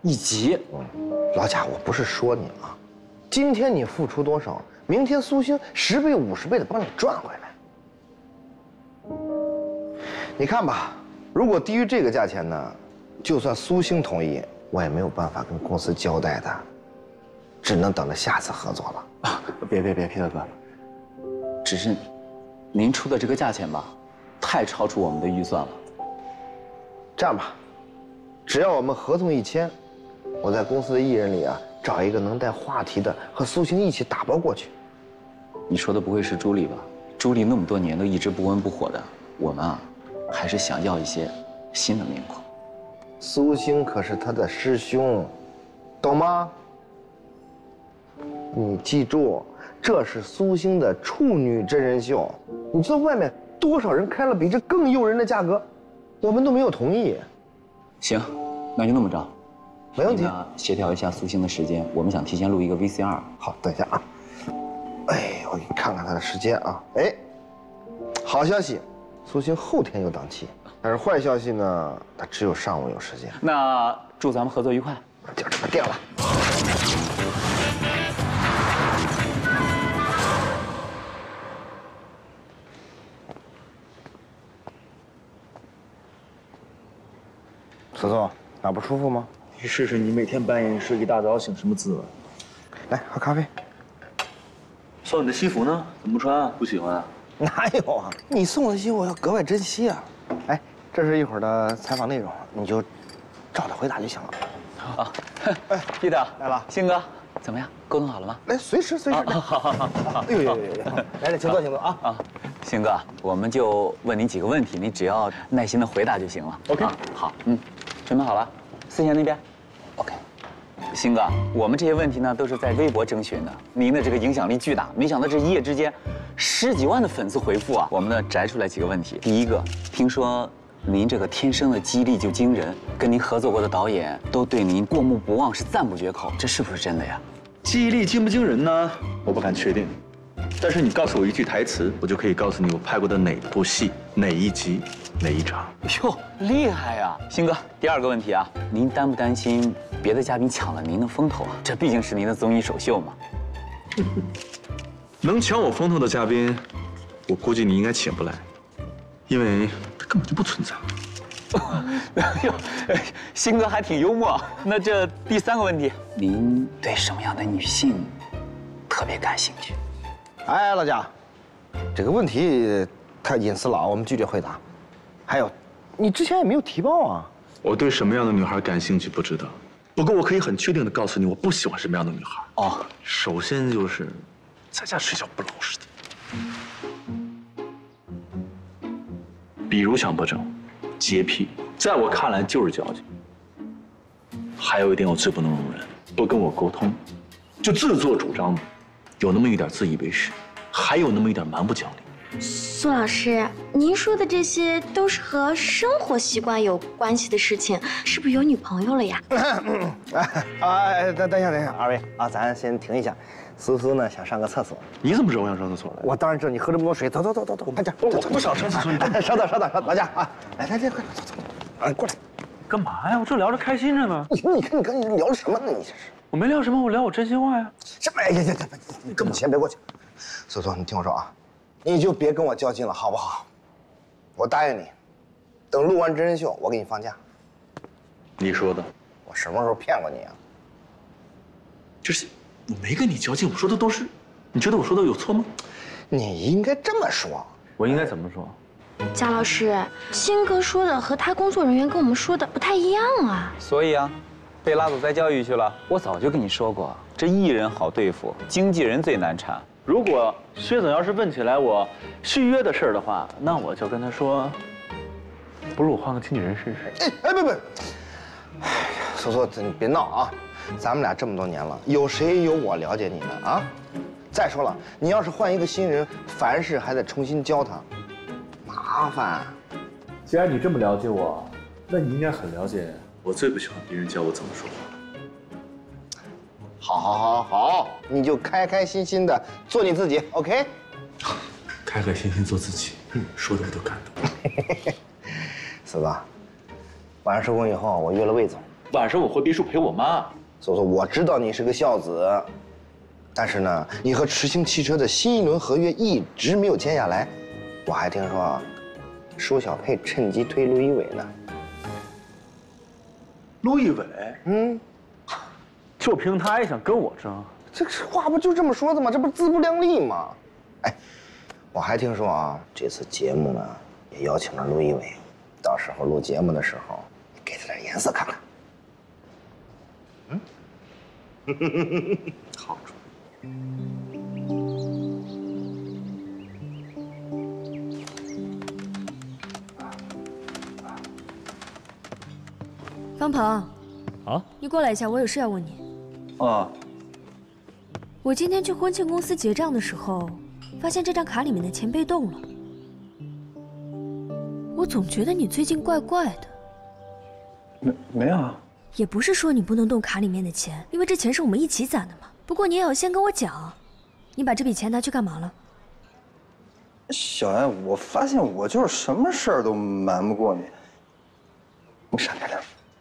1集。 老贾，我不是说你啊，今天你付出多少，明天苏星10倍、50倍的帮你赚回来。你看吧，如果低于这个价钱呢，就算苏星同意，我也没有办法跟公司交代的，只能等着下次合作了。 啊，别，皮特哥，只是您出的这个价钱吧，太超出我们的预算了。 这样吧，只要我们合同一签，我在公司的艺人里啊，找一个能带话题的，和苏星一起打包过去。 你说的不会是朱莉吧？朱莉那么多年都一直不温不火的，我们啊，还是想要一些新的面孔。 苏星可是他的师兄，懂吗？你记住，这是苏星的处女真人秀。你知道外面多少人开了比这更诱人的价格，我们都没有同意。 行，那就那么着。 没问题。 协调一下苏星的时间，我们想提前录一个 VCR。 好，等一下啊。哎，我给你看看他的时间啊。哎，好消息，苏星后天有档期。但是坏消息呢，他只有上午有时间。 那祝咱们合作愉快， 就这么定了。苏苏，哪不舒服吗？ 你试试，你每天半夜睡一大早醒什么滋味？ 来，喝咖啡。 送你的西服呢？怎么不穿啊？不喜欢啊？ 哪有啊？你送的西我要格外珍惜啊！哎，这是一会儿的采访内容，你就照着回答就行了。 啊，哎，Peter 来了， 星哥，怎么样？沟通好了吗？ 来，随时。好。哎呦，来，请坐啊！ 啊，星哥，我们就问您几个问题，你只要耐心的回答就行了。 OK， 好，准备好了，思贤那边 ，OK。星哥，我们这些问题呢都是在微博征询的，您的这个影响力巨大，没想到这一夜之间10几万的粉丝回复啊！我们呢摘出来几个问题。第一个，听说您这个天生的记忆力就惊人，跟您合作过的导演都对您过目不忘，是赞不绝口，这是不是真的呀？ 记忆力惊不惊人呢？我不敢确定，但是你告诉我一句台词，我就可以告诉你我拍过的哪部戏、哪一集、哪一场。 哟，厉害呀！星哥，第二个问题啊，您担不担心别的嘉宾抢了您的风头啊？这毕竟是您的综艺首秀嘛。 能抢我风头的嘉宾，我估计你应该请不来，因为他根本就不存在。 哎呦，星哥还挺幽默。那这第三个问题，您对什么样的女性特别感兴趣？ 哎，老贾，这个问题太隐私了啊，我们拒绝回答。还有，你之前也没有提报啊。 我对什么样的女孩感兴趣不知道，不过我可以很确定的告诉你，我不喜欢什么样的女孩。 哦， 首先就是在家睡觉不老实的，比如强迫症、洁癖，在我看来就是矫情。还有一点我最不能容忍，不跟我沟通，就自作主张的，有那么一点自以为是，还有那么一点蛮不讲理。 苏老师，您说的这些都是和生活习惯有关系的事情，是不是有女朋友了呀？ 等一下，二位啊，咱先停一下。苏苏呢想上个厕所。 你怎么知道我想上厕所来？ 我当然知道，你喝这么多水。走，快点。 我不想上厕所。 稍等，老贾啊，来，快走，啊，过来。 干嘛呀？我这聊着开心着呢。 你看你跟你聊什么呢？你这是？ 我没聊什么，我聊我真心话呀。 什么？哎呀，你跟我先别过去。苏苏，你听我说啊，你就别跟我较劲了，好不好？我答应你，等录完真人秀，我给你放假。 你说的。 我什么时候骗过你啊？ 就是我没跟你较劲，我说的都是，你觉得我说的有错吗？ 你应该这么说。 我应该怎么说？ 贾老师，星哥说的和他工作人员跟我们说的不太一样啊。 所以啊，被拉走再教育去了。我早就跟你说过，这艺人好对付，经纪人最难缠。 如果薛总要是问起来我续约的事儿的话，那我就跟他说，不如我换个经纪人试试。 哎，不，哎呀，苏苏，你别闹啊！咱们俩这么多年了，有谁有我了解你呢啊？再说了，你要是换一个新人，凡事还得重新教他，麻烦。 既然你这么了解我，那你应该很了解我最不喜欢别人教我怎么说话。 好，你就开开心心的做你自己 ，OK？ 开开心心做自己，说的我都感动。 四哥，晚上收工以后，我约了魏总， 晚上我回别墅陪我妈。 所以说我知道你是个孝子，但是呢，你和驰鑫汽车的新一轮合约一直没有签下来。我还听说啊，舒小佩趁机推陆一伟呢。 陆一伟，就凭他也想跟我争？ 这个话不就这么说的吗？这不是自不量力吗？哎，我还听说啊，这次节目呢也邀请了陆一伟，到时候录节目的时候，你给他点颜色看看。 好主意。 方鹏， 啊， 你过来一下，我有事要问你。 啊， 我今天去婚庆公司结账的时候，发现这张卡里面的钱被动了。我总觉得你最近怪怪的。 没有啊。 也不是说你不能动卡里面的钱，因为这钱是我们一起攒的嘛。不过你也要先跟我讲，你把这笔钱拿去干嘛了？ 小艾，我发现我就是什么事儿都瞒不过你。你闪开点。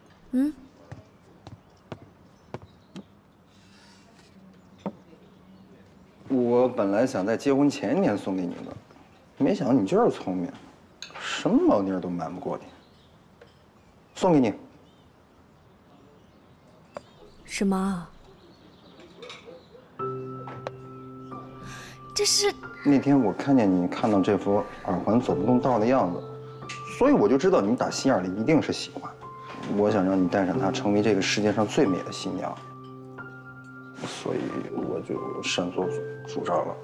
我本来想在结婚前一天送给你的，没想到你就是聪明，什么猫腻都瞒不过你。送给你。 什么？这是那天我看见你看到这副耳环走不动道的样子，所以我就知道你打心眼里一定是喜欢。我想让你戴上它，成为这个世界上最美的新娘，所以我就擅作主张了。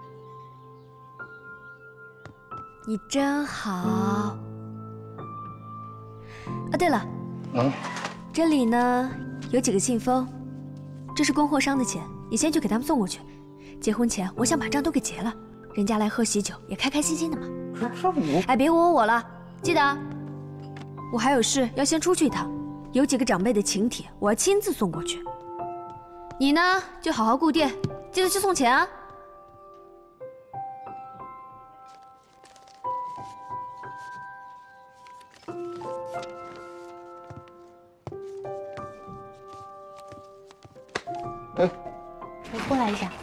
你真好。啊，对了，这里呢有几个信封，这是供货商的钱，你先去给他们送过去。结婚前我想把账都给结了，人家来喝喜酒也开开心心的嘛。哎，别我了，记得啊。我还有事要先出去一趟，有几个长辈的请帖，我要亲自送过去。你呢就好好顾店，记得去送钱啊。 哎， 我过来一下。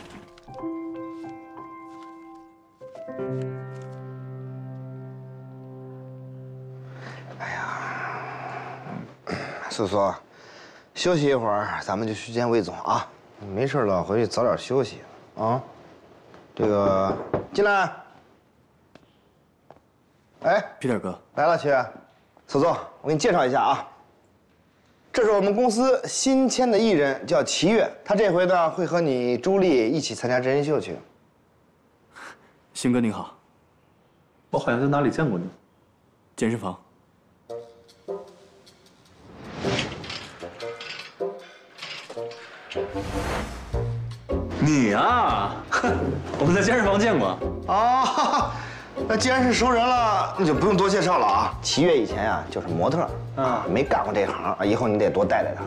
素素，休息一会儿，咱们就去见魏总啊。没事了，回去早点休息啊。这个进来。哎 Peter哥来了，齐越。素素，我给你介绍一下啊。这是我们公司新签的艺人，叫齐越。他这回呢会和你朱莉一起参加真人秀去。 鑫哥您好， 我好像在哪里见过你。 健身房。 你啊， 我们在健身房见过。 啊，那既然是熟人了，那就不用多介绍了啊。齐越以前呀就是模特啊，没干过这行啊，以后你得多带带他。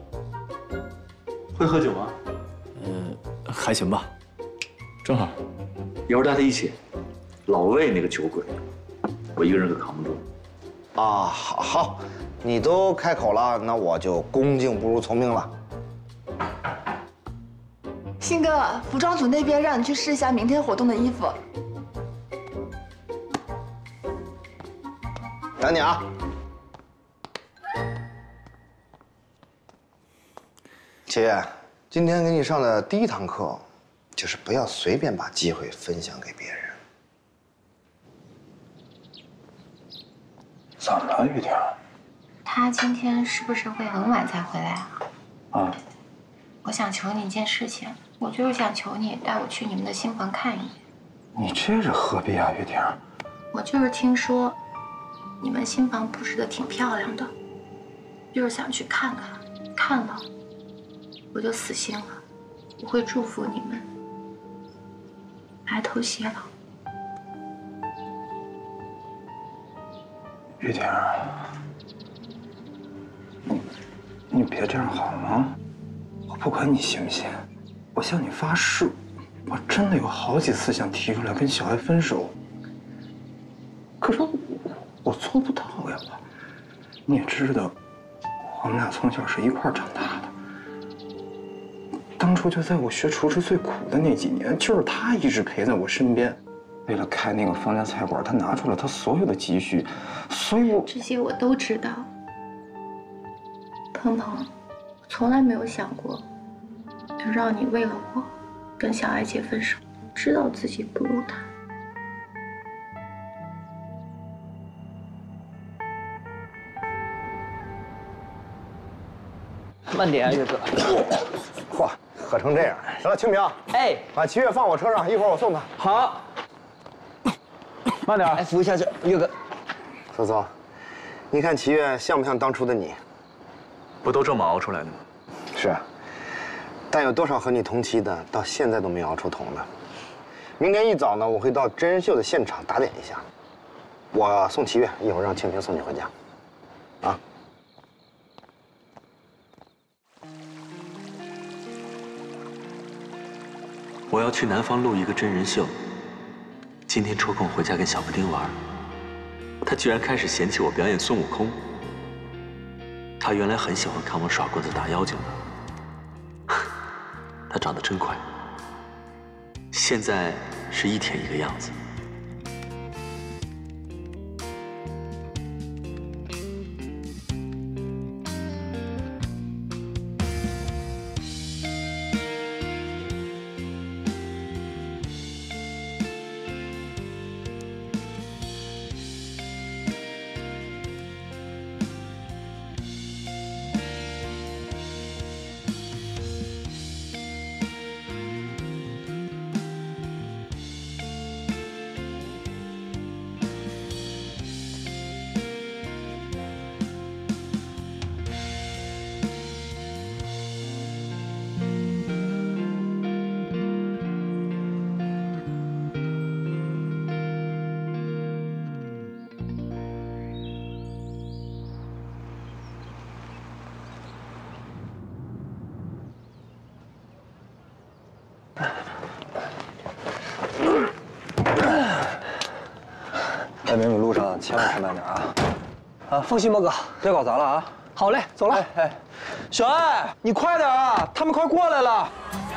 会喝酒吗？ 还行吧。 正好，一会儿带他一起。老魏那个酒鬼，我一个人可扛不住。 啊，好，你都开口了，那我就恭敬不如从命了。 鑫哥，服装组那边让你去试一下明天活动的衣服。 等你啊。齐越，今天给你上的第一堂课，就是不要随便把机会分享给别人。 怎么了，雨婷？ 他今天是不是会很晚才回来啊？ 啊， 我想求你一件事情，我就是想求你带我去你们的新房看一眼。 你这是何必啊，雨婷？ 我就是听说，你们新房布置的挺漂亮的，就是想去看看，看了我就死心了。我会祝福你们白头偕老。 雨婷，你别这样好吗？我不管你信不信，我向你发誓，我真的有好几次想提出来跟小艾分手，可是我做不到呀。你也知道， 我们俩从小是一块儿长大的。当初就在我学厨师最苦的那几年，就是他一直陪在我身边。为了开那个方家菜馆，他拿出了他所有的积蓄，所以我这些我都知道。鹏鹏，我从来没有想过，要让你为了我跟小艾姐分手，知道自己不如她。 慢点啊，岳哥。 嚯，喝成这样！行了，清平， 哎， 把齐越放我车上，一会儿我送他。 好。慢点，哎，扶一下这，岳哥。 苏苏，你看齐越像不像当初的你？ 不都这么熬出来的吗？ 是，但有多少和你同期的，到现在都没熬出头呢？明天一早呢，我会到真人秀的现场打点一下。我送齐越，一会儿让清平送你回家。啊。 我要去南方录一个真人秀，今天抽空回家跟小布丁玩，他居然开始嫌弃我表演孙悟空。他原来很喜欢看我耍棍子打妖精的，他长得真快，现在是一天一个样子。 在美美路上千万开慢点啊！ 啊，放心吧，哥，别搞砸了啊！好嘞，走了。哎，小艾，你快点啊，他们快过来了。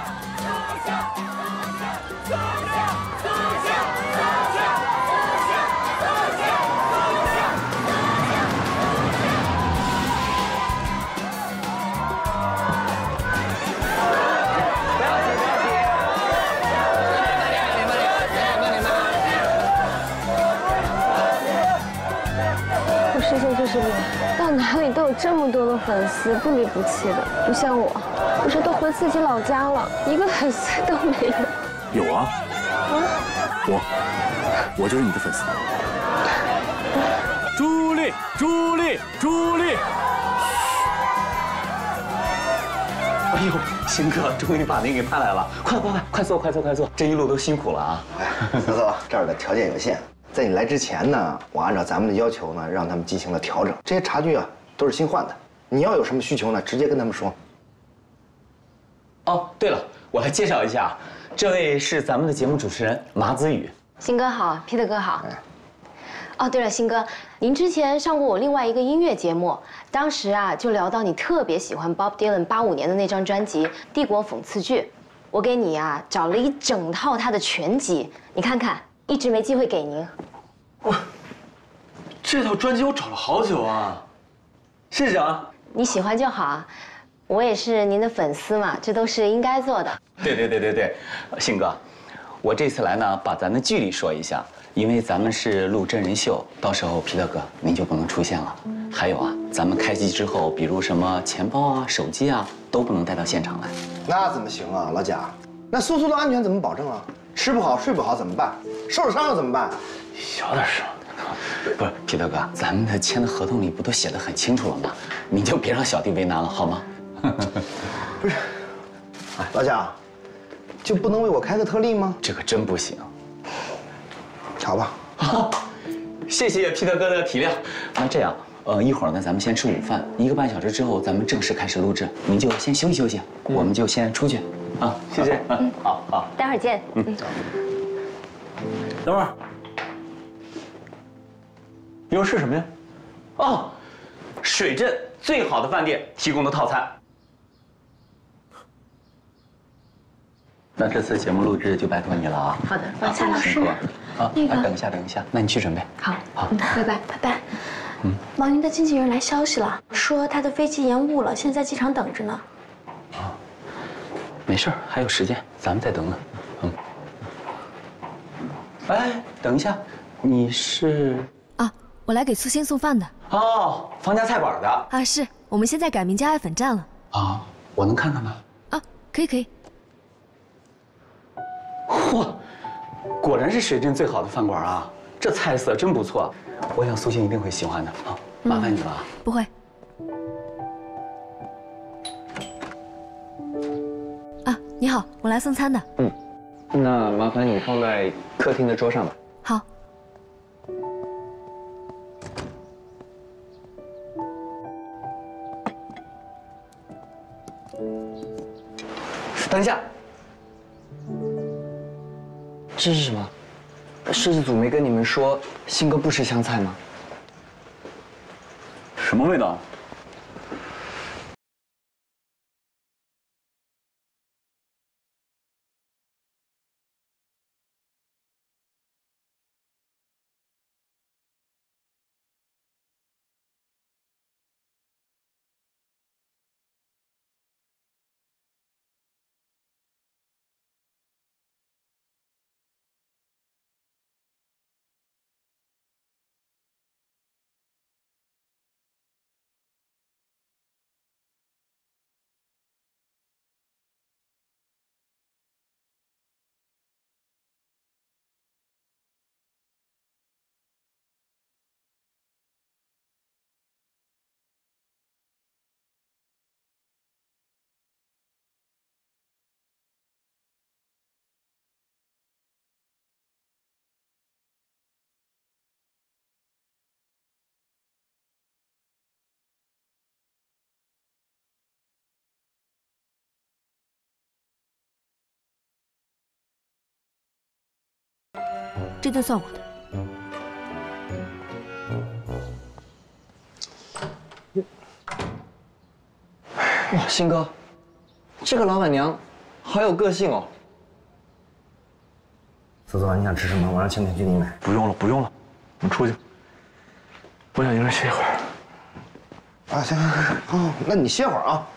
师兄就是我，到哪里都有这么多的粉丝，不离不弃的，不像我，不是都回自己老家了，一个粉丝都没有。 有啊，我就是你的粉丝。 朱莉，朱莉，朱莉！ 哎呦，鑫哥终于把您给盼来了，快坐，这一路都辛苦了啊！ 哎，苏苏，这儿的条件有限。在你来之前呢，我按照咱们的要求呢，让他们进行了调整。这些茶具啊，都是新换的。你要有什么需求呢，直接跟他们说。 哦，对了，我来介绍一下，这位是咱们的节目主持人马子宇。 鑫哥好，Peter哥好。哦，对了，鑫哥，您之前上过我另外一个音乐节目，当时啊就聊到你特别喜欢 Bob Dylan 85年的那张专辑《帝国讽刺剧》，我给你啊找了一整套他的全集，你看看。一直没机会给您。 这套专辑我找了好久啊，谢谢啊。 你喜欢就好啊，我也是您的粉丝嘛，这都是应该做的。 对，鑫哥，我这次来呢，把咱的剧里说一下，因为咱们是录真人秀，到时候皮特哥您就不能出现了。还有啊，咱们开机之后，比如什么钱包啊、手机啊，都不能带到现场来。 那怎么行啊，老贾？那苏苏的安全怎么保证啊？吃不好睡不好怎么办？受了伤了怎么办？ 小点声。不是皮特哥，咱们的签的合同里不都写得很清楚了吗？您就别让小弟为难了，好吗？ 不是，哎，老贾，就不能为我开个特例吗？ 这可真不行。 好吧。 好，谢谢皮特哥的体谅。那这样，一会儿呢，咱们先吃午饭，1个半小时之后咱们正式开始录制，您就先休息休息，我们就先出去。啊，谢谢。好， 待会儿见。 等会儿，一会儿吃什么呀？ 哦，水镇最好的饭店提供的套餐。那这次节目录制就拜托你了啊！ 好的，蔡老师。 啊，等一下，那你去准备。 好，拜拜。王云的经纪人来消息了，说他的飞机延误了，现在在机场等着呢。 没事，还有时间，咱们再等等。哎，等一下，你是？ 啊，我来给苏欣送饭的。 哦，方家菜馆的。 啊，是我们现在改名叫爱粉站了。 啊，我能看看吗？ 啊，可以。 嚯，果然是水镇最好的饭馆啊！这菜色真不错，我想苏欣一定会喜欢的啊！麻烦你了啊！ 不会。啊，你好，我来送餐的。 那麻烦你放在客厅的桌上吧。 好。 等一下。 这是什么？设计组没跟你们说新哥不吃香菜吗？ 什么味道？ 这顿算我的。 哇，新哥，这个老板娘好有个性哦。 苏苏，你想吃什么？我让青田去给你买。 不用了，我们出去。我想一个人歇一会儿。 啊，行，好，那你歇会儿啊。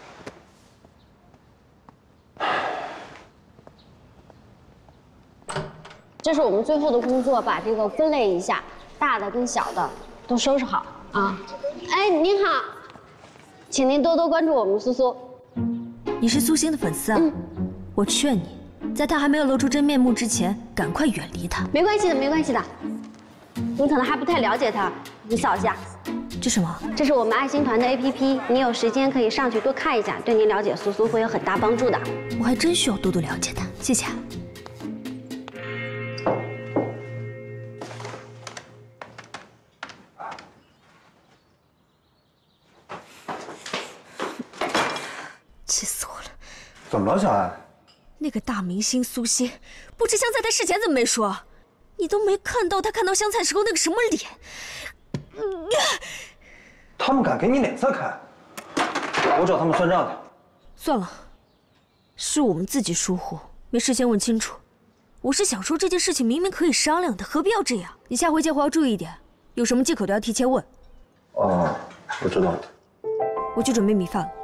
这是我们最后的工作，把这个分类一下，大的跟小的都收拾好啊。哎，您好，请您多多关注我们苏苏。 你是苏欣的粉丝啊？我劝你，在她还没有露出真面目之前，赶快远离她。 没关系的，没关系的。你可能还不太了解她，你扫一下。 这什么？ 这是我们爱心团的 APP， 你有时间可以上去多看一下，对您了解苏苏会有很大帮助的。 我还真需要多多了解她，谢谢。气死我了！ 怎么了，小艾？ 那个大明星苏欣不吃香菜，他事前怎么没说？你都没看到他看到香菜时候那个什么脸？ 他们敢给你脸色看？我找他们算账去。 算了，是我们自己疏忽，没事先问清楚。我是想说这件事情明明可以商量的，何必要这样？你下回接活要注意一点，有什么借口都要提前问。 哦，我知道了。 我去准备米饭了。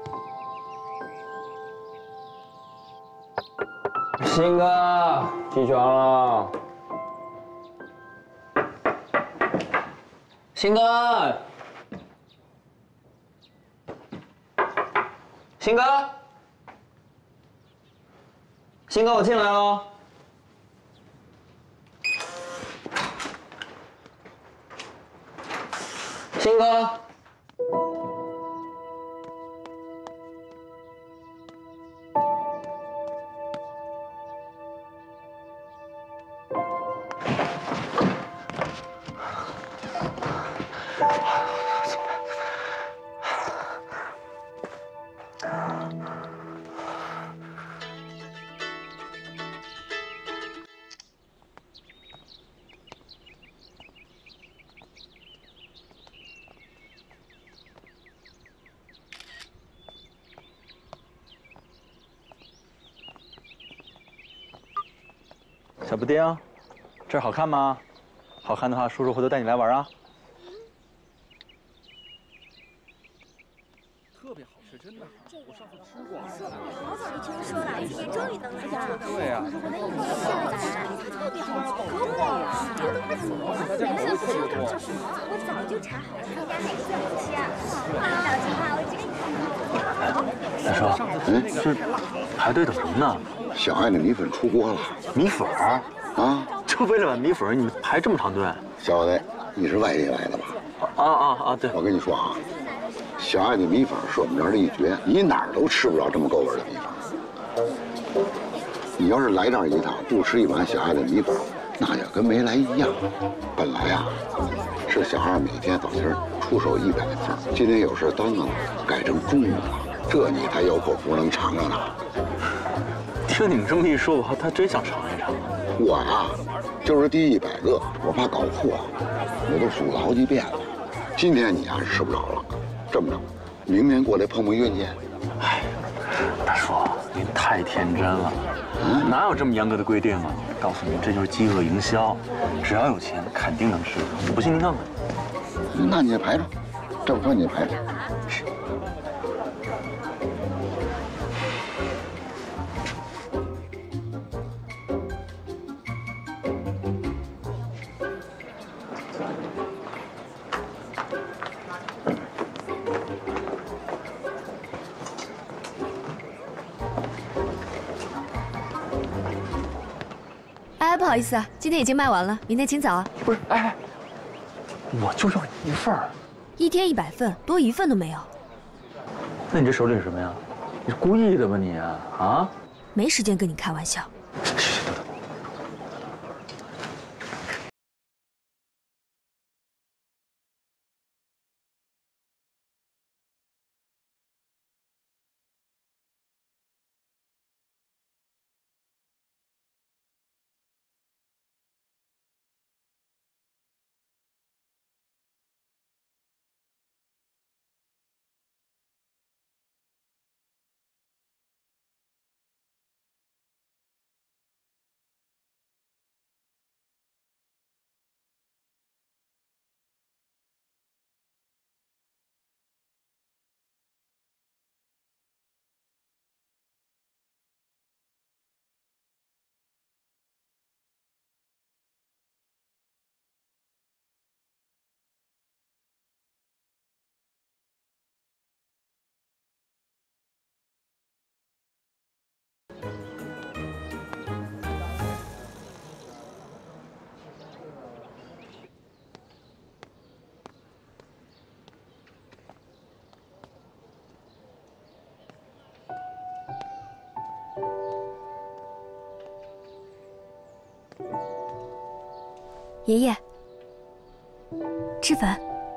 鑫哥，起床了。鑫哥，鑫哥，鑫哥，我进来喽。鑫哥。 小布丁，这儿好看吗？好看的话，叔叔回头带你来玩啊。 特别好吃，真的。我上次吃过。 好早就听说了，今年终于能来了。 对呀。 特别好吃，可贵了，这都快死了。每次吃长叫什么？我早就查好了，看家哪个最好吃啊。老金啊，我这个。 大叔，这排队等什么呢？ 小爱的米粉出锅了。 米粉儿啊？就为了碗米粉，你们排这么长队？ 小子，你是外地来的吧？ 对。 我跟你说啊，小爱的米粉是我们这儿的一绝，你哪儿都吃不着这么够味的米粉。你要是来这儿一趟，不吃一碗小爱的米粉，那就跟没来一样。本来啊，是小爱每天早晨出手100份，今天有事耽搁了，改成中午了。这你才有口福能尝尝呢。 听你们这么一说，我还真想尝一尝。 我呀，就是第100个，我怕搞错，我都数了好几遍了。今天你呀是吃不着了，这么着，明天过来碰碰运气。 哎，大叔，您太天真了，哪有这么严格的规定啊？告诉您，这就是饥饿营销，只要有钱，肯定能吃。不信您看看。 那你也排着，这么说你也排着。 不好意思啊，今天已经卖完了，明天请早啊。 不是，我就要1份儿。 1天100份，多1份都没有。 那你这手里是什么呀？你是故意的吧你啊？ 没时间跟你开玩笑。爷爷，吃粉。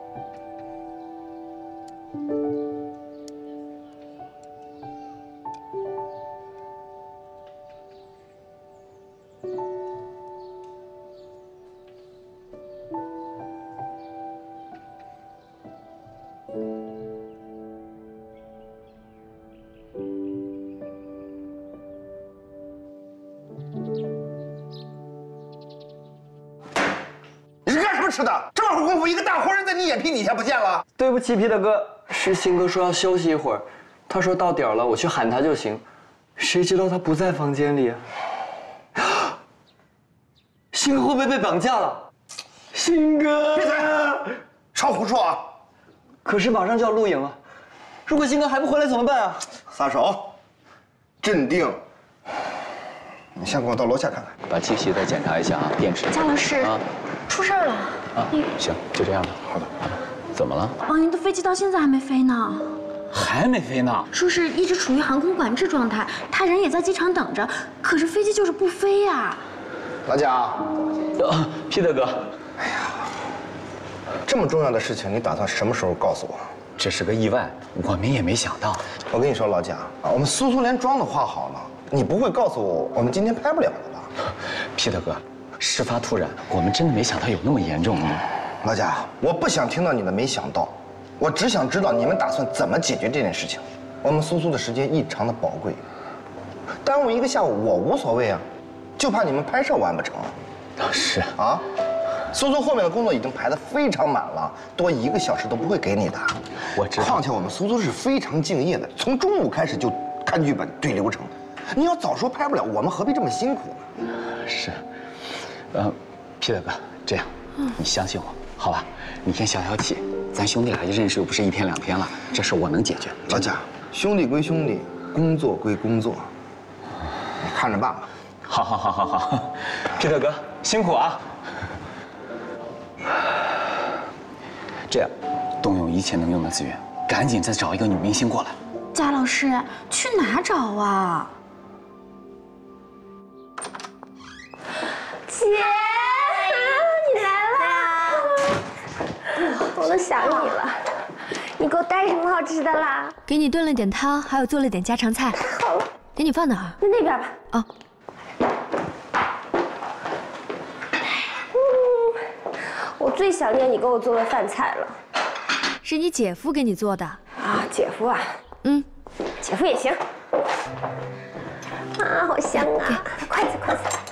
吃的这么会儿功夫，一个大活人在你眼皮底下不见了。 对不起，皮大哥，是鑫哥说要休息一会儿，他说到点了，我去喊他就行。谁知道他不在房间里啊？鑫哥会不会被绑架了？鑫哥， 闭嘴，少胡说啊！ 可是马上就要录影了，如果鑫哥还不回来怎么办啊？ 撒手，镇定。你先跟我到楼下看看， 把机器再检查一下啊，电池。 贾老师，出事儿了。 行，就这样吧。好的。怎么了？ 王云的飞机到现在还没飞呢。 还没飞呢？ 说是一直处于航空管制状态，他人也在机场等着，可是飞机就是不飞呀。 老贾， 皮特哥， 哎呀，这么重要的事情，你打算什么时候告诉我？ 这是个意外，我们也没想到。 我跟你说，老贾，我们苏苏连妆都化好了，你不会告诉我我们今天拍不了了吧？ 皮特哥，事发突然，我们真的没想到有那么严重。 老贾，我不想听到你的没想到，我只想知道你们打算怎么解决这件事情。我们苏苏的时间异常的宝贵，耽误一个下午我无所谓啊。 就怕你们拍摄完不成。 是啊，苏苏后面的工作已经排得非常满了，多1个小时都不会给你的。 我知道。 况且我们苏苏是非常敬业的，从中午开始就看剧本、对流程。你要早说拍不了，我们何必这么辛苦呢？ 是，皮特哥，这样，你相信我，好吧？你先消消气，咱兄弟俩就认识又不是1天2天了，这事我能解决。 老贾，兄弟归兄弟，工作归工作，你看着办吧。 好，皮特哥辛苦啊！这样，动用一切能用的资源，赶紧再找一个女明星过来。 贾老师，去哪找啊？ 姐，你来了！我都想你了。你给我带什么好吃的啦？ 给你炖了点汤，还有做了点家常菜。 好了， 给你放哪儿？ 在那边吧。 哦。 我最想念你给我做的饭菜了。 是你姐夫给你做的啊？姐夫啊？姐夫也行。啊，好香啊！筷子。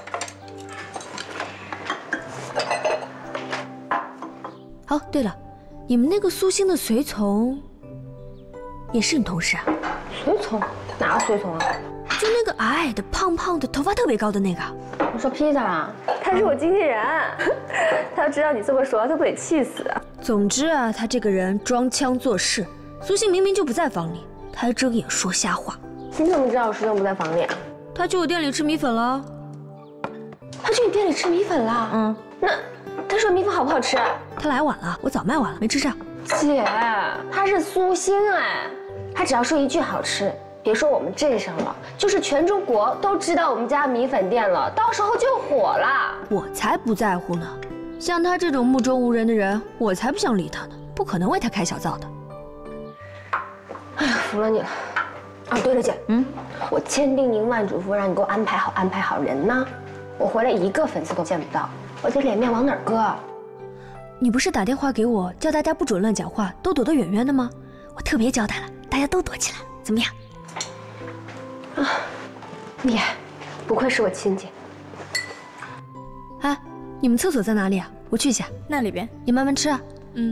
哦，对了，你们那个苏星的随从也是你同事啊？ 随从？哪个随从啊？ 就那个矮矮的、胖胖的、头发特别高的那个。 我说 Peter 啊，他是我经纪人。他要知道你这么说，他不得气死啊！ 总之啊，他这个人装腔作势。苏星明明就不在房里，他还睁眼说瞎话。 你怎么知道苏星不在房里啊？ 他去我店里吃米粉了。 他去你店里吃米粉了？那他说米粉好不好吃？ 他来晚了，我早卖完了，没吃上。 姐，他是苏星哎，他只要说一句好吃。别说我们镇上了，就是全中国都知道我们家米粉店了，到时候就火了。 我才不在乎呢，像他这种目中无人的人，我才不想理他呢，不可能为他开小灶的。 哎呀，服了你了。啊，对了，姐，我千叮咛万嘱咐让你给我安排好人呢，我回来1个粉丝都见不到，我这脸面往哪儿搁？ 你不是打电话给我，叫大家不准乱讲话，都躲得远远的吗？我特别交代了，大家都躲起来，怎么样？ 啊，厉害，不愧是我亲姐。 哎，你们厕所在哪里啊？我去一下。那里边，你慢慢吃啊。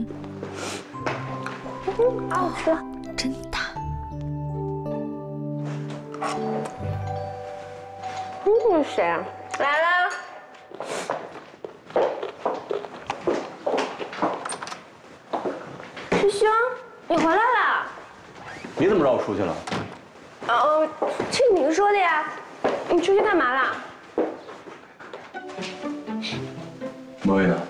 好吃， 真大。 这是谁啊？来啦！师兄，你回来啦？ 你怎么知道我出去了？ 听您说的呀。你出去干嘛啦？ 莫威呢？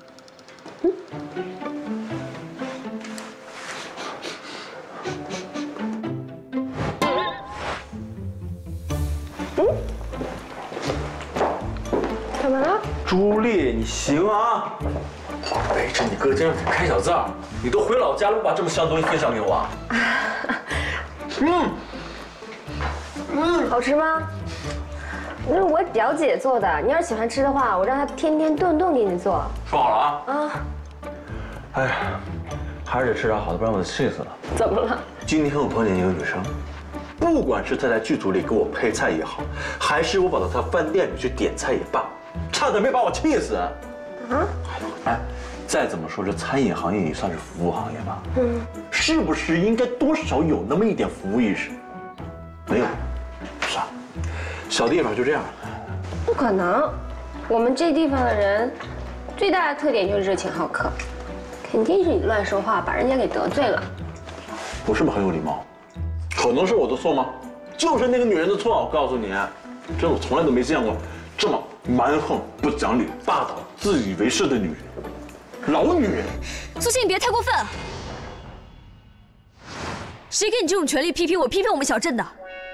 怎么了？ 朱莉，你行啊！背着你哥经常开小灶，你都回老家了，不把这么香的东西分享给我啊？ 好吃吗？那是我表姐做的，你要是喜欢吃的话，我让她天天顿顿给你做。 说好了啊！ 啊！ 哎呀，还是得吃点好的，不然我得气死了。 怎么了？ 今天我碰见一个女生，不管是她在剧组里给我配菜也好，还是我跑到她饭店里去点菜也罢，差点没把我气死。啊？哎，再怎么说，这餐饮行业也算是服务行业吧？是不是应该多少有那么一点服务意识？没有，算了，小地方就这样。 不可能，我们这地方的人最大的特点就是热情好客，肯定是你乱说话把人家给得罪了。 不是吗？很有礼貌，可能是我的错吗？就是那个女人的错。我告诉你，这我从来都没见过这么蛮横、不讲理、霸道、自以为是的女人，老女人。 苏欣，你别太过分。谁给你这种权利批评我、批评我们小镇的？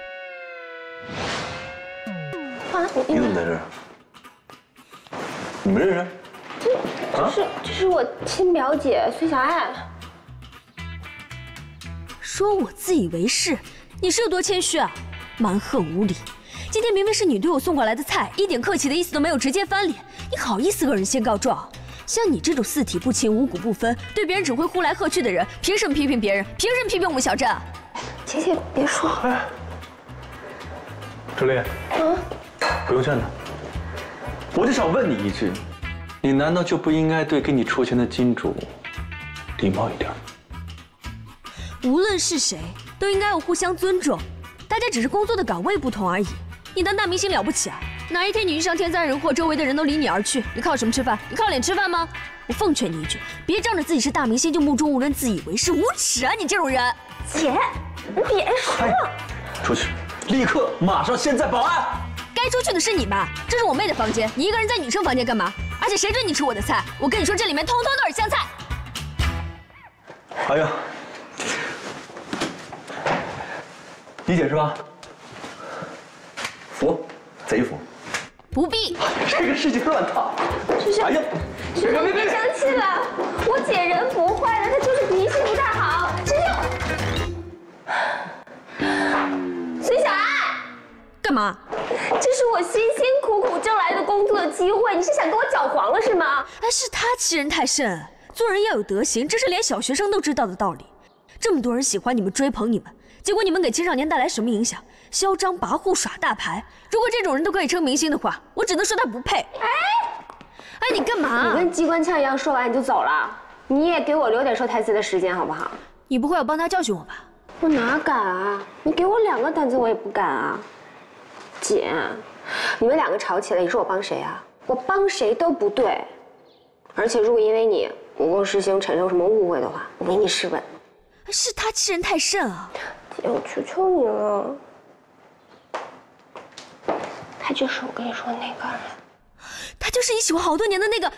你怎么在这儿？你们认识？ 这是我亲表姐孙小爱。 说我自以为是，你是有多谦虚啊？蛮横无理！今天明明是你对我送过来的菜，一点客气的意思都没有，直接翻脸，你好意思恶人先告状？像你这种四体不勤、五谷不分，对别人只会呼来喝去的人，凭什么批评别人？凭什么批评我们小镇？ 姐姐别说。 朱莉，不用劝他， 我就想问你一句，你难道就不应该对给你出钱的金主礼貌一点？ 无论是谁，都应该要互相尊重。大家只是工作的岗位不同而已。你当大明星了不起啊？哪一天你遇上天灾人祸，周围的人都离你而去，你靠什么吃饭？你靠脸吃饭吗？我奉劝你一句，别仗着自己是大明星就目中无人，自以为是，无耻啊！你这种人。 姐，你别说了。 出去，立刻，马上，现在报案。 该出去的是你吧？这是我妹的房间，你一个人在女生房间干嘛？而且谁准你吃我的菜？我跟你说，这里面通通都是香菜。 哎呀，理解是吧？服，贼服。 不必。 这个事情乱套。 师兄， 哎呀， 师兄别生气了，我姐人不坏的，她就是脾气不太好。师兄，孙小爱， 干嘛？ 这是我辛辛苦苦挣来的工作机会，你是想给我搅黄了是吗？ 哎，是他欺人太甚，做人要有德行，这是连小学生都知道的道理。这么多人喜欢你们，追捧你们，结果你们给青少年带来什么影响？嚣张跋扈，耍大牌。如果这种人都可以称明星的话，我只能说他不配。哎，你干嘛？ 你跟机关枪一样，说完你就走了。你也给我留点说台词的时间好不好？ 你不会要帮他教训我吧？ 我哪敢啊！你给我2个胆子，我也不敢啊。姐，你们2个吵起来，你说我帮谁啊？我帮谁都不对。而且如果因为你，我跟师兄产生什么误会的话，我给你试问。 是他欺人太甚啊！ 姐，我求求你了。他就是我跟你说的那个人。 他就是你喜欢好多年的那个。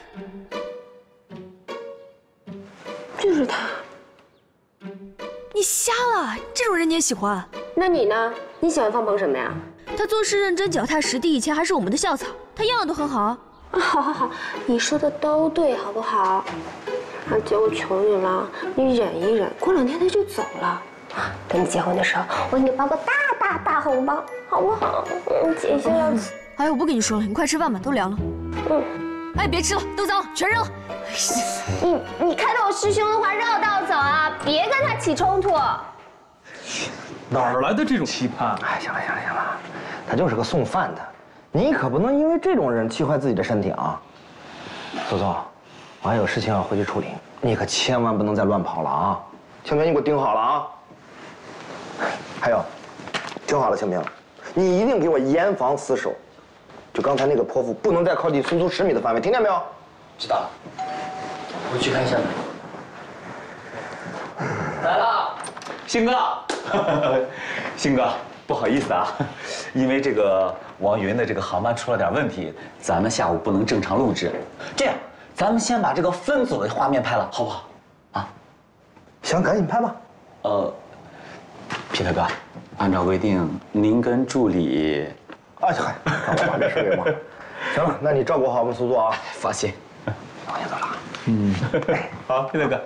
就是他。 你瞎了？这种人你也喜欢？ 那你呢？你喜欢方鹏什么呀？ 他做事认真、脚踏实地，以前还是我们的校草，他样样都很好啊。 好好好，你说的都对，好不好？阿姐，我求你了，你忍一忍，过2天他就走了。等你结婚的时候，我给你包个大红包，好不好？姐先要吃。 哎呀，我不跟你说了，你快吃饭吧，都凉了。哎，别吃了，都脏了，全扔了。 你看到我师兄的话，绕道走啊，别跟他起冲突。 哪儿来的这种期盼？ 哎，行了，他就是个送饭的，你可不能因为这种人气坏自己的身体啊。苏苏，我还有事情要回去处理，你可千万不能再乱跑了啊！清平，你给我盯好了啊！还有，听好了，清平，你一定给我严防死守。就刚才那个泼妇，不能再靠近苏苏10米的范围，听见没有？ 知道了，我去看一下。 来了，星哥，星哥，不好意思啊，因为这个王云的这个航班出了点问题，咱们下午不能正常录制。这样，咱们先把这个分组的画面拍了，好不好？啊， 行，赶紧拍吧。 皮特哥，按照规定，您跟助理…… 哎嗨，看我把这事给忘了。行了，那你照顾好我们苏苏啊。 放心。 我先走了。 好，皮特哥。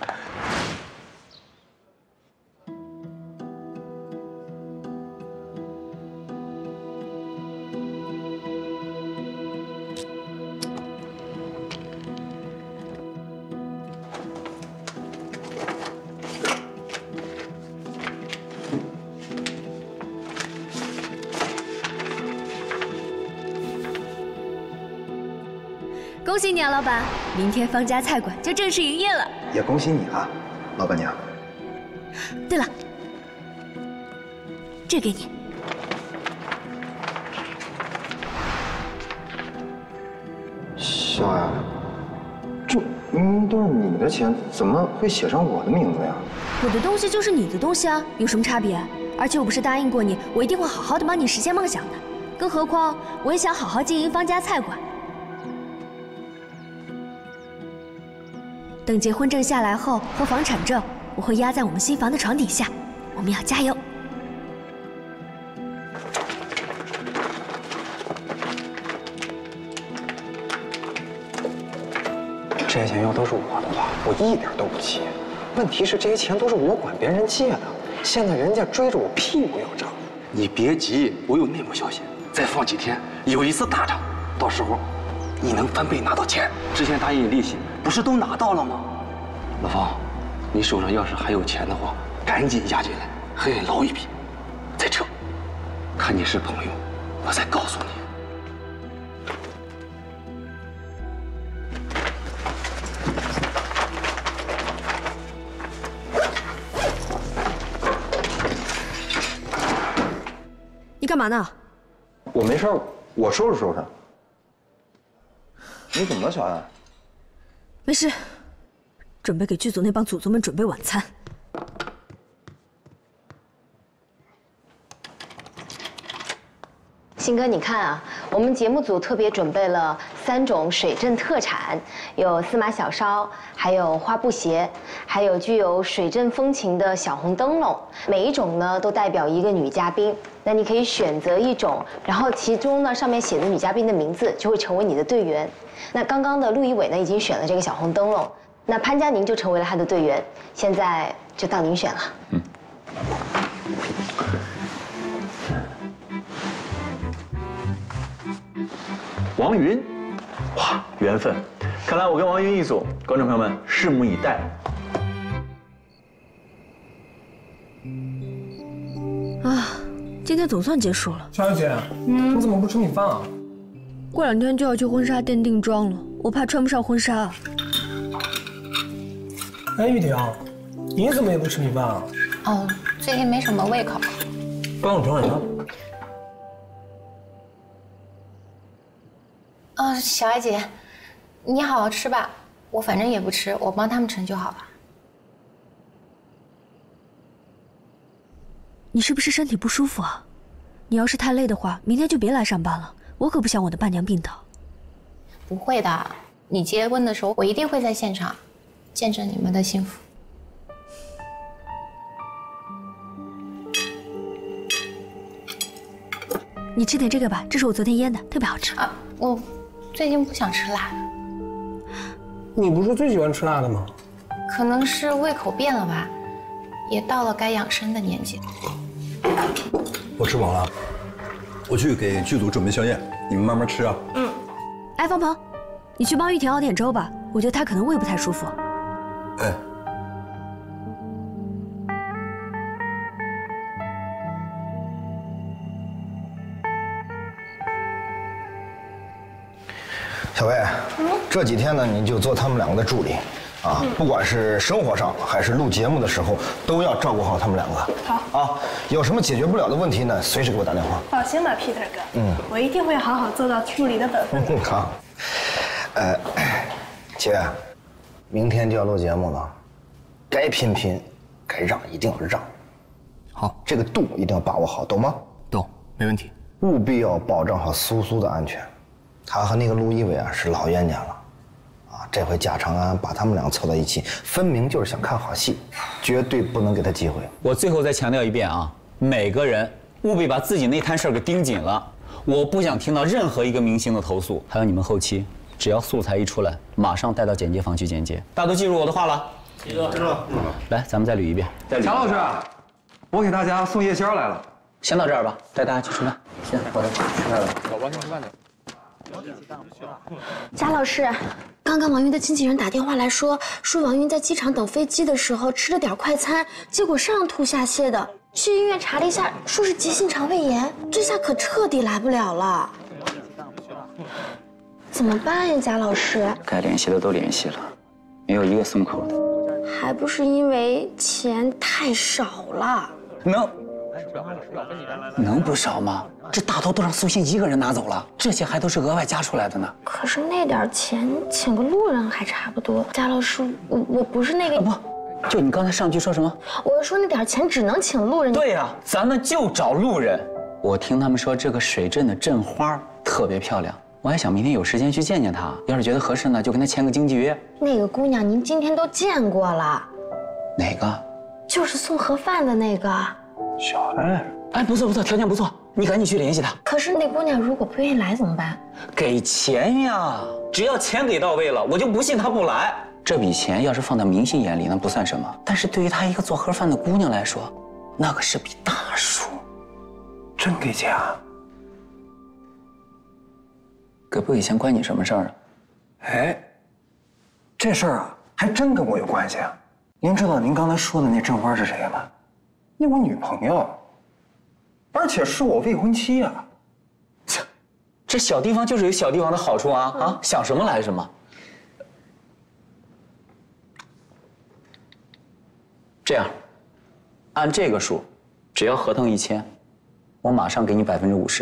恭喜你啊，老板！明天方家菜馆就正式营业了。 也恭喜你了，老板娘。 对了，这给你。 小爱，这明明都是你的钱，怎么会写上我的名字呀？ 我的东西就是你的东西啊，有什么差别？而且我不是答应过你，我一定会好好的帮你实现梦想的。更何况，我也想好好经营方家菜馆。等结婚证下来后和房产证，我会压在我们新房的床底下。我们要加油！ 这些钱要都是我的话，我一点都不气。问题是这些钱都是我管别人借的，现在人家追着我屁股要账。 你别急，我有内幕消息，再放几天有一次大涨，到时候你能翻倍拿到钱。之前答应你利息不是都拿到了吗？老方，你手上要是还有钱的话，赶紧押进来，很捞一笔，再撤。看你是朋友，我再告诉你。 你干嘛呢？ 我没事，我收拾收拾。你怎么了，小安？ 没事，准备给剧组那帮祖宗们准备晚餐。 鑫哥，你看啊，我们节目组特别准备了3种水镇特产，有司马小烧，还有花布鞋，还有具有水镇风情的小红灯笼。每一种呢都代表一个女嘉宾，那你可以选择一种，然后其中呢上面写的女嘉宾的名字就会成为你的队员。那刚刚的陆一伟呢已经选了这个小红灯笼，那潘佳宁就成为了他的队员。现在就到您选了。 王云，哇，缘分！看来我跟王云一组，观众朋友们拭目以待。 啊，今天总算结束了。 乔姐，你怎么不吃米饭啊？ 过2天就要去婚纱店定妆了，我怕穿不上婚纱。 哎，玉婷，你怎么也不吃米饭啊？ 哦，最近没什么胃口。 帮我整点汤。 小艾姐，你好好吃吧，我反正也不吃，我帮他们盛就好了。 你是不是身体不舒服啊？你要是太累的话，明天就别来上班了。我可不想我的伴娘病倒。 不会的，你结婚的时候，我一定会在现场，见证你们的幸福。 你吃点这个吧，这是我昨天腌的，特别好吃。 啊，我最近不想吃辣。 你不是最喜欢吃辣的吗？ 可能是胃口变了吧，也到了该养生的年纪。 我吃饱了，我去给剧组准备宵夜，你们慢慢吃啊。 哎，方鹏，你去帮玉婷熬点粥吧，我觉得她可能胃不太舒服。 哎。 小薇，这几天呢，你就做他们2个的助理，啊，不管是生活上还是录节目的时候，都要照顾好他们2个。 好啊，有什么解决不了的问题呢，随时给我打电话。 放心吧，Peter 哥，我一定会好好做到助理的本分。 好，姐，明天就要录节目了，该拼拼，该让一定要让。好，这个度一定要把握好，懂吗？ 懂，没问题。 务必要保证好苏苏的安全。他和那个陆一伟啊是老冤家了，啊，这回贾长安把他们2个凑在一起，分明就是想看好戏，绝对不能给他机会。 我最后再强调一遍啊，每个人务必把自己那摊事儿给盯紧了，我不想听到任何一个明星的投诉。还有你们后期，只要素材一出来，马上带到剪接房去剪接。大家都记住我的话了？ 记住了。 来，咱们再捋一遍。 强老师，我给大家送夜宵来了。 先到这儿吧，带大家去吃饭。行，我来吃饭了。 老王先吃饭去。 贾老师，刚刚王云的经纪人打电话来说王云在机场等飞机的时候吃了点快餐，结果上吐下泻的，去医院查了一下，说是急性肠胃炎，这下可彻底来不了了。怎么办呀，贾老师？ 该联系的都联系了，没有一个松口的。 还不是因为钱太少了。 能不少吗？这大头都让苏欣一个人拿走了，这些还都是额外加出来的呢。 可是那点钱请个路人还差不多。贾老师，我不是那个不，就你刚才上句说什么？ 我说那点钱只能请路人。 对呀，咱们就找路人。我听他们说这个水镇的镇花特别漂亮，我还想明天有时间去见见她。要是觉得合适呢，就跟她签个经纪约。 那个姑娘您今天都见过了。 哪个？ 就是送盒饭的那个。 小艾。哎，不错不错，条件不错，你赶紧去联系她。 可是那姑娘如果不愿意来怎么办？ 给钱呀，只要钱给到位了，我就不信她不来。这笔钱要是放到明星眼里，那不算什么，但是对于她一个做盒饭的姑娘来说，那可是笔大数。 真给钱啊？ 给不给钱关你什么事儿啊？ 哎，这事儿啊，还真跟我有关系啊。您知道您刚才说的那郑花是谁吗？那我女朋友，而且是我未婚妻啊。 切，这小地方就是有小地方的好处啊！啊，想什么来什么。这样，按这个数，只要合同一签， 我马上给你50%。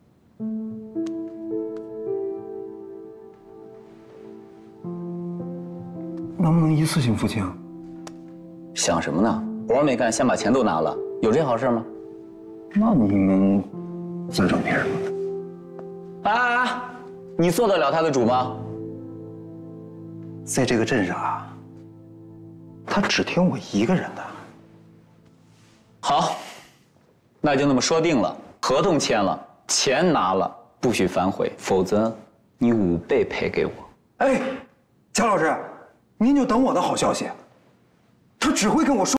能不能一次性付清？ 想什么呢？活没干，先把钱都拿了，有这好事吗？ 那你能再找别人吗？ 啊！你做得了他的主吗？ 在这个镇上啊，他只听我一个人的。 好，那就那么说定了，合同签了，钱拿了，不许反悔，否则你5倍赔给我。 哎，贾老师，您就等我的好消息。他只会跟我说。